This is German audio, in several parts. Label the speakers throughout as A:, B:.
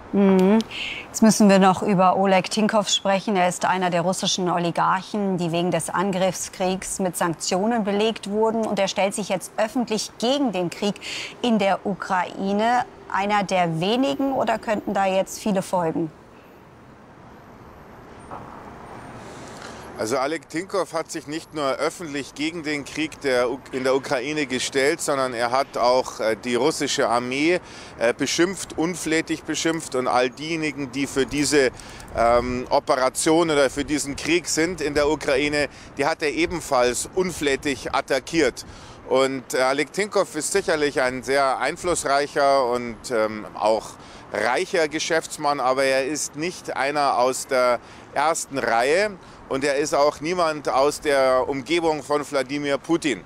A: Jetzt müssen wir noch über Oleg Tinkoff sprechen. Er ist einer der russischen Oligarchen, die wegen des Angriffskriegs mit Sanktionen belegt wurden. Und er stellt sich jetzt öffentlich gegen den Krieg in der Ukraine. Einer der wenigen, oder könnten da jetzt viele folgen?
B: Also Oleg Tinkoff hat sich nicht nur öffentlich gegen den Krieg in der Ukraine gestellt, sondern er hat auch die russische Armee beschimpft, unflätig beschimpft, und all diejenigen, die für diese Operation oder für diesen Krieg sind in der Ukraine, die hat er ebenfalls unflätig attackiert. Und Oleg Tinkoff ist sicherlich ein sehr einflussreicher und auch reicher Geschäftsmann, aber er ist nicht einer aus der ersten Reihe. Und er ist auch niemand aus der Umgebung von Wladimir Putin.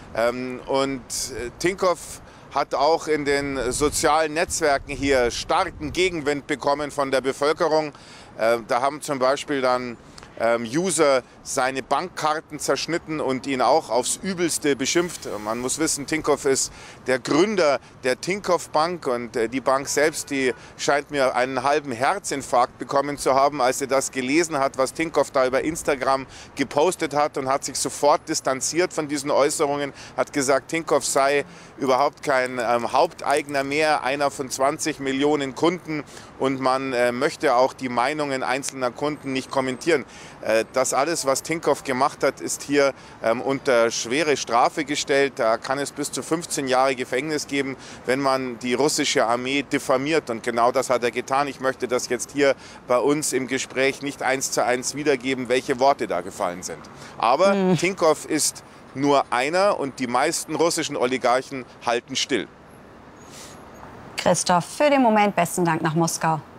B: Tinkoff hat auch in den sozialen Netzwerken hier starken Gegenwind bekommen von der Bevölkerung. Da haben zum Beispiel dann User seine Bankkarten zerschnitten und ihn auch aufs Übelste beschimpft. Man muss wissen, Tinkoff ist der Gründer der Tinkoff Bank, und die Bank selbst, die scheint mir einen halben Herzinfarkt bekommen zu haben, als sie das gelesen hat, was Tinkoff da über Instagram gepostet hat, und hat sich sofort distanziert von diesen Äußerungen, hat gesagt, Tinkoff sei überhaupt kein Haupteigner mehr, einer von 20 Millionen Kunden, und man möchte auch die Meinungen einzelner Kunden nicht kommentieren. Das alles, was Tinkoff gemacht hat, ist hier unter schwere Strafe gestellt. Da kann es bis zu 15 Jahre Gefängnis geben, wenn man die russische Armee diffamiert. Und genau das hat er getan. Ich möchte das jetzt hier bei uns im Gespräch nicht 1:1 wiedergeben, welche Worte da gefallen sind. Aber Tinkoff ist nur einer, und die meisten russischen Oligarchen halten still.
A: Christoph, für den Moment besten Dank nach Moskau.